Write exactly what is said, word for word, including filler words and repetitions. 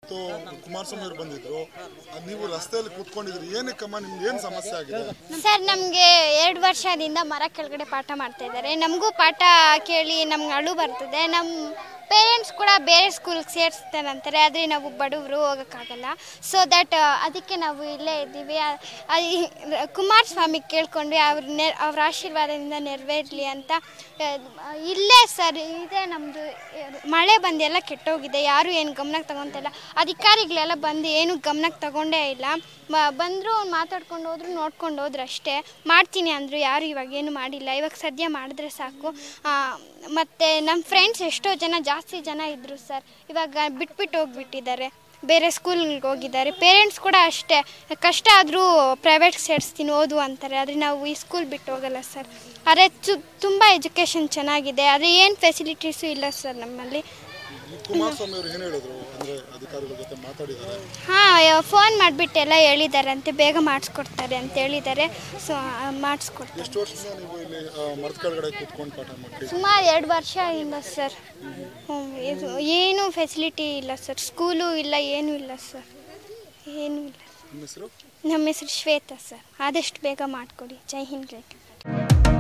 ಇವತ್ತು ಕುಮಾರಸ್ವಾಮಿ ಅವರು ಬಂದಿದ್ರು, ನೀವು ರಸ್ತೆಯಲ್ಲಿ ಕೂತ್ಕೊಂಡಿದ್ರಿ, ಏನಕ್ಕಮ್ಮ ನಿಮ್ಗೆ ಏನು ಸಮಸ್ಯೆ ಆಗಿದೆ? ಸರ್, ನಮಗೆ ಎರಡು ವರ್ಷದಿಂದ ಮರ ಕೆಳಗಡೆ ಪಾಠ ಮಾಡ್ತಾ ಇದ್ದಾರೆ. ನಮಗೂ ಪಾಠ ಕೇಳಿ ನಮ್ಗೆ ಅಳು ಬರ್ತದೆ. ನಮ್ಮ ಪೇರೆಂಟ್ಸ್ ಕೂಡ ಬೇರೆ ಸ್ಕೂಲ್ಗೆ ಸೇರಿಸ್ತಾರೆ ಅಂತಾರೆ, ಆದರೆ ನಾವು ಬಡವರು ಹೋಗೋಕ್ಕಾಗಲ್ಲ. ಸೊ ದ್ಯಾಟ್ ಅದಕ್ಕೆ ನಾವು ಇಲ್ಲೇ ಇದ್ದೀವಿ. ಕುಮಾರಸ್ವಾಮಿ ಕೇಳ್ಕೊಂಡ್ವಿ, ಅವ್ರ ನೆ ಅವ್ರ ಆಶೀರ್ವಾದದಿಂದ ನೆರವೇರಲಿ ಅಂತ. ಇಲ್ಲೇ ಸರ್ ಇದೆ ನಮ್ಮದು. ಮಳೆ ಬಂದು ಎಲ್ಲ ಕೆಟ್ಟೋಗಿದೆ, ಯಾರೂ ಏನು ಗಮನಕ್ಕೆ ತಗೊತಿಲ್ಲ. ಅಧಿಕಾರಿಗಳೆಲ್ಲ ಬಂದು ಏನು ಗಮನಕ್ಕೆ ತಗೊಂಡೇ ಇಲ್ಲ. ಬಂದರು, ಮಾತಾಡ್ಕೊಂಡು ಹೋದ್ರು, ನೋಡ್ಕೊಂಡು ಹೋದ್ರು ಅಷ್ಟೇ. ಮಾಡ್ತೀನಿ ಅಂದರು, ಯಾರು ಇವಾಗ ಏನು ಮಾಡಿಲ್ಲ. ಇವಾಗ ಸದ್ಯ ಮಾಡಿದ್ರೆ ಸಾಕು. ಮತ್ತು ನಮ್ಮ ಫ್ರೆಂಡ್ಸ್ ಎಷ್ಟೋ ಜನ ಜಾಸ್ತಿ ಜನ ಇದ್ದರು ಸರ್, ಇವಾಗ ಬಿಟ್ಬಿಟ್ಟು ಹೋಗಿಬಿಟ್ಟಿದ್ದಾರೆ, ಬೇರೆ ಸ್ಕೂಲ್ಗೆ ಹೋಗಿದ್ದಾರೆ. ಪೇರೆಂಟ್ಸ್ ಕೂಡ ಅಷ್ಟೇ, ಕಷ್ಟ ಆದರೂ ಪ್ರೈವೇಟ್ಗೆ ಸೇರಿಸ್ತೀನಿ ಓದು ಅಂತಾರೆ, ಆದರೆ ನಾವು ಈ ಸ್ಕೂಲ್ ಬಿಟ್ಟು ಹೋಗಲ್ಲ ಸರ್. ಆದರೆ ತುಂಬ ಎಜುಕೇಷನ್ ಚೆನ್ನಾಗಿದೆ, ಆದರೆ ಏನು ಫೆಸಿಲಿಟೀಸು ಇಲ್ಲ ಸರ್ ನಮ್ಮಲ್ಲಿ. ಕುಮಾರಸ್ವಾಮಿ ಅವರು ಏನು ಹೇಳಿದ್ರು ಅಂದರೆ ಅಧಿಕಾರಿಗಳ ಜೊತೆ ಮಾತಾಡಿದ್ದಾರೆ? ಹಾಂ, ಫೋನ್ ಮಾಡಿಬಿಟ್ಟು ಎಲ್ಲ ಹೇಳಿದ್ದಾರೆ ಅಂತೆ, ಬೇಗ ಮಾಡಿಸ್ಕೊಡ್ತಾರೆ ಅಂತ ಹೇಳಿದ್ದಾರೆ. ಸೊ ಮಾಡಿಸ್ಕೊಡ್ತಾರೆ. ಎಷ್ಟು ವರ್ಷದಿಂದ ನೀವು ಇಲ್ಲಿ ಮರದ ಕೆಳಗಡೆ ಕೂತ್ಕೊಂಡು ಪಾಠ ಮಾಡ್ತೀವಿ? ಸುಮಾರು ಎರಡು ವರ್ಷದಿಂದ ಸರ್. ಹ್ಞೂ, ಇದು ಏನೂ ಫೆಸಿಲಿಟಿ ಇಲ್ಲ ಸರ್, ಸ್ಕೂಲು ಇಲ್ಲ, ಏನೂ ಇಲ್ಲ ಸರ್, ಏನೂ ಇಲ್ಲ. ನಿಮ್ಮ ಹೆಸರು? ನಮ್ಮ ಹೆಸರು ಶ್ವೇತಾ ಸರ್. ಆದಷ್ಟು ಬೇಗ ಮಾಡಿಕೊಡಿ. ಜೈ ಹಿಂದ್.